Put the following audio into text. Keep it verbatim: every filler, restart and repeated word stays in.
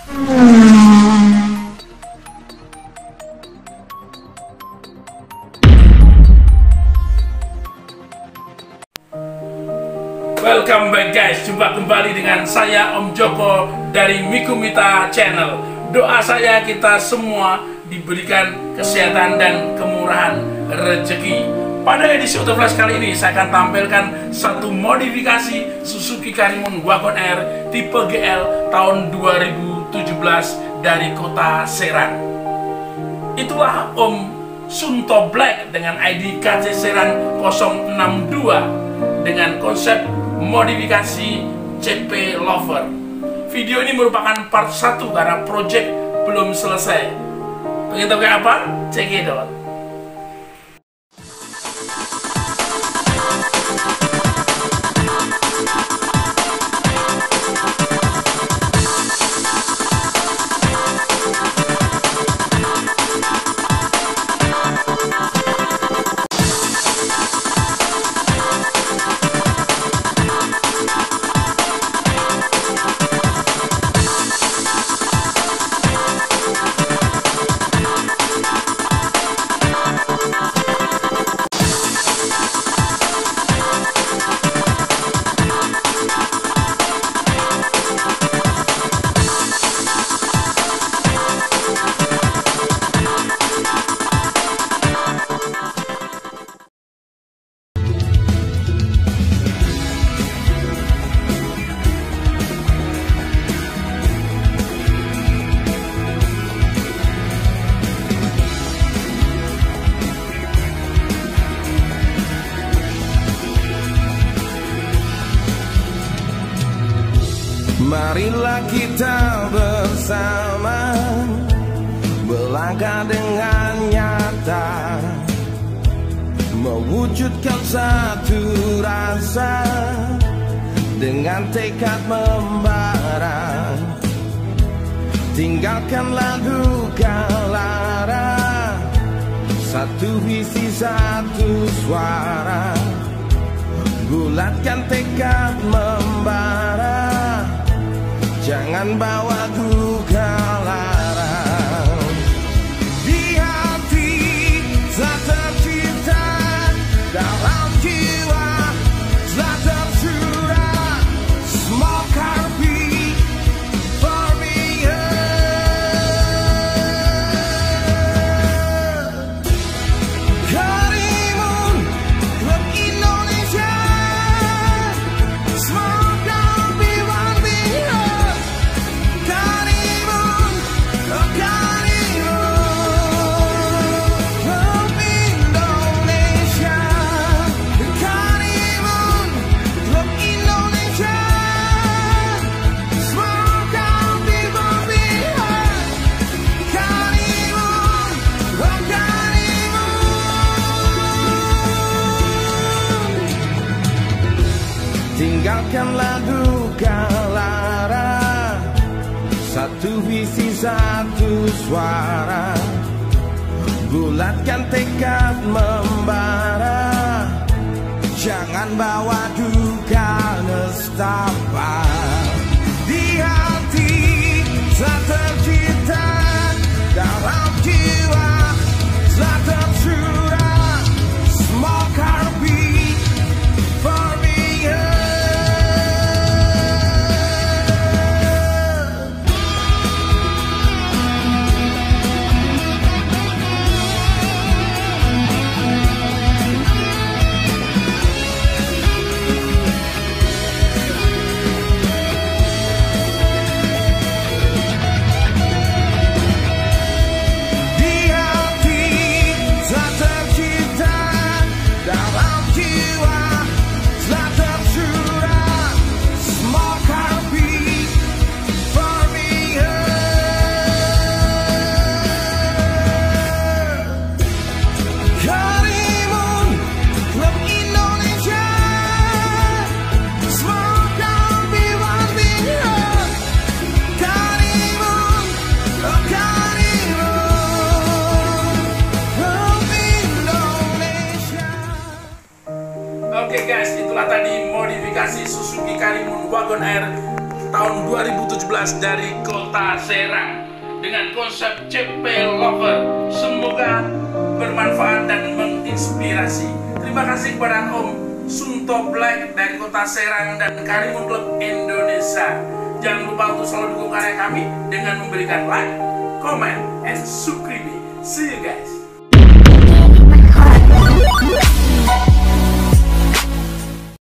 Welcome back guys, jumpa kembali dengan saya Om Joko dari Mikumita Channel. Doa saya kita semua diberikan kesehatan dan kemurahan rezeki. Pada edisi Autoflash kali ini saya akan tampilkan satu modifikasi Suzuki Karimun Wagon R tipe G L tahun dua ribu tujuh belas dari kota Serang. Itulah Om Sunto Black dengan I D K C Serang nol enam dua dengan konsep modifikasi C P Lover. Video ini merupakan part satu karena project belum selesai. Pengen tahu kayak apa? Check it out. Marilah kita bersama melangkah dengan nyata, mewujudkan satu rasa dengan tekad membara. Tinggalkanlah duka lara, satu visi satu suara, bulatkan tekad membara. Jangan bawa duka lara. Di hati telah tercipta, dalam jiwa telah tersurat, small car beat for me. Karimun Klub Indonesia, small car beat one beat. Tinggalkanlah duka lara, satu visi satu suara, bulatkan tekad membara. Jangan bawa duka nestapa. Di hati telah tercipta, dalam jiwa telah tersurat, small car beat for me. Oke guys, itulah tadi modifikasi Suzuki Karimun Wagon R tahun dua ribu tujuh belas dari Kota Serang dengan konsep C P Lover. Semoga bermanfaat dan menginspirasi. Terima kasih kepada Om Sunto Black dari Kota Serang dan Karimun Club Indonesia. Jangan lupa untuk selalu dukung karya kami dengan memberikan like, comment, and subscribe. See you guys.